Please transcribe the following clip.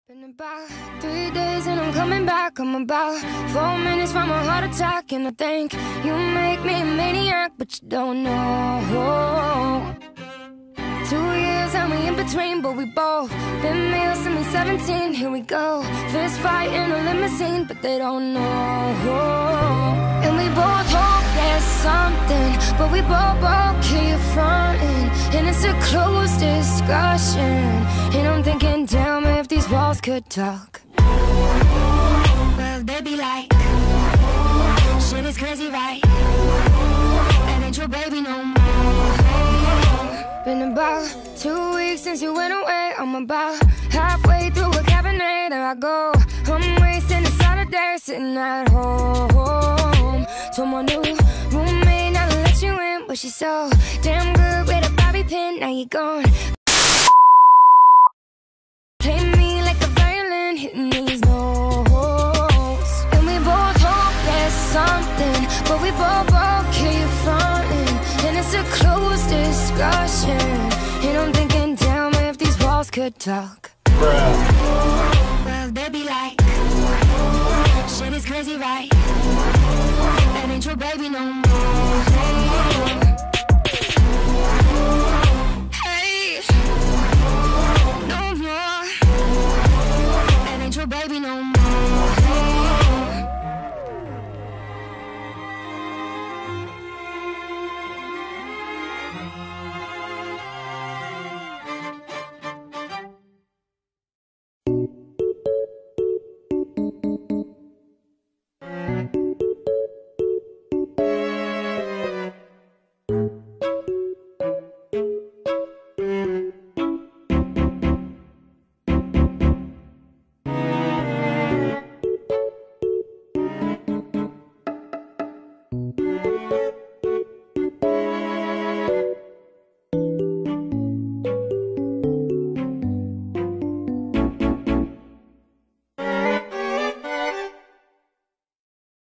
Been about 3 days and I'm coming back. I'm about 4 minutes from a heart attack, and I think you make me a maniac, but you don't know. 2 years and we in between, but we both been male since we 17. Here we go, fist fight in a limousine, but they don't know. And we both hope there's something, but we both keep fronting, and it's a closed discussion. And I'm thinking, damn, if these walls could talk, well, they'd be like, shit is crazy, right? That ain't your baby no more. Been about 2 weeks since you went away. I'm about halfway through a cabinet. There I go, I'm wasting a Saturday sitting at home. Told my new roommate not to let you in, but she's so damn good with a bobby pin. Now you're gone. Play me like a violin, hitting these notes. And we both hope there's something, but we both keep fronting, and it's a closed discussion. And I'm thinking, damn, if these walls could talk, well, they'd be like, shit is crazy, right? That ain't your baby no more. Hey, no more. That ain't your baby no more.